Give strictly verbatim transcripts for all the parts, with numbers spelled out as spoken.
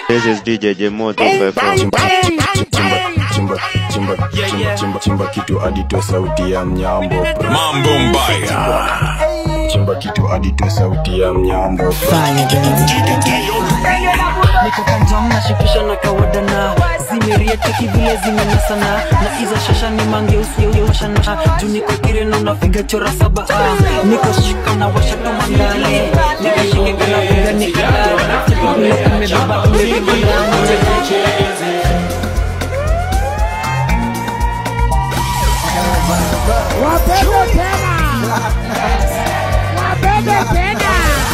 This is D J Jemo two five four. Chimba, chimba, chimba, chimba, chimba, chimba kitu adito sauti ya mnyambo. Mambo mbaya. Chimba kitu adito sauti ya mnyambo. Niko kanjam na shikisha na kawada na zimeria teki vile zimenasana na iza shasha ni mange usio yoshana juu niko kireno na figa chora saba niko shika na washa kama ngale niko shike kana figa nikala nimebeba nimebeba wapende tena wapende tena.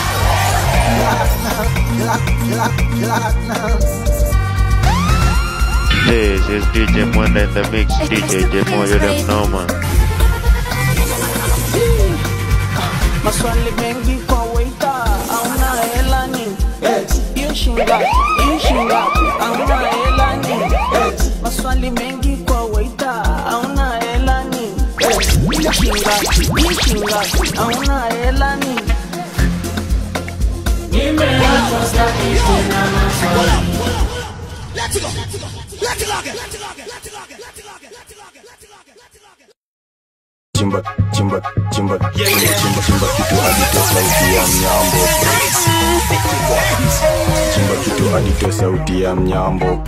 This is D J Mwenda in the mix. D J Jemo, you them know, man. Maswali mengi kwa waita auna hela ni hiyo shinga hiyo shinga auna hela ni maswali mengi kwa waita auna hela ni hiyo shinga hiyo shinga auna hela ni nimeanza staki tena maswali. Let's go let's go let's go let's go let's go Chimba, chimba, chimba, chimba, chimba, chimba kitu adito sauti ya mnyambo. Chimba kitu adito sauti ya mnyambo.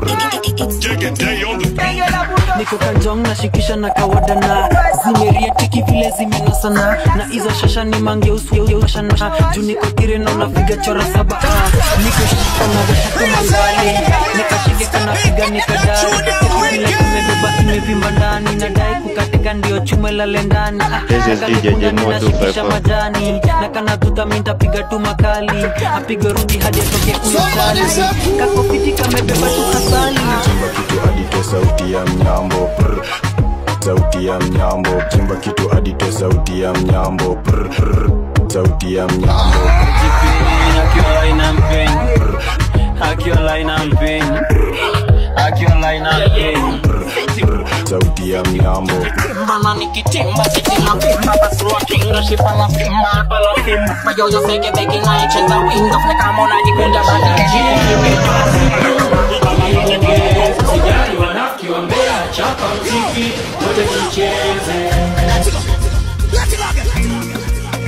Niko kanjong na shikisha na kawada na zimeria tiki vile zimenasana na iza shasha ni mange usio yoshana juu niko kireno na figa chora saba niko shika na washa kama ngale nikashike kana figa nikadai vile kumebeba imevimba ndani nadai kukatika ndio chume lale ndani This is D J Jemo two five four. majani na kana tuta minta piga tu makali apige rudi hadi atoke kuyakali kako fiti kamebeba tu kasali. Chimba kitu adito sauti ya mnyambo. Sauti ya mnyambo. Chimba kitu adito sauti ya mnyambo. Sauti ya mnyambo. Akiwa ina mpeni Akiwa ina mpeni Akiwa ina mpeni sauti ya mnyambo. Mana nikitimba kitima pimba Basua kinga shipala fima Pala fima Mayoyo sege begi na icheza window Neka mona jikunja bada Sijali wanafiki wa mbea chapa mziki wote tucheze. Let's go let's go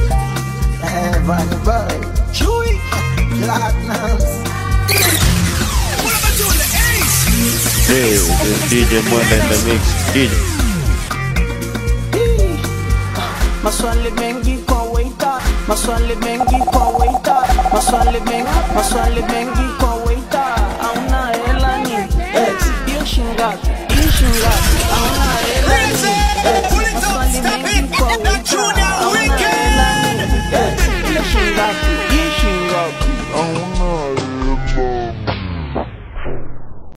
Evan Boy Chewy Platinums. This is D J Mwenda in the mix. D J. Maswali mengi kwa waita Maswali mengi kwa waita Maswali mengi Maswali mengi kwa waita auna hela ni hiyo shinga hiyo shinga auna hela ni